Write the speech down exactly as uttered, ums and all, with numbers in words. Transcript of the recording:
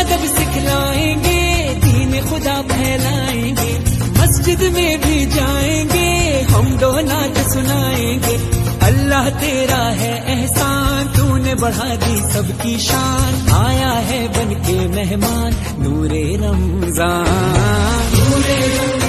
अदब सिखलाएंगे, दीन खुदा फैलाएंगे, मस्जिद में भी जाएंगे, हम दो नात सुनाएंगे। अल्लाह तेरा है एहसान, तूने बढ़ा दी सबकी शान, आया है बन के मेहमान नूरे रमजान, नूरे रमजान।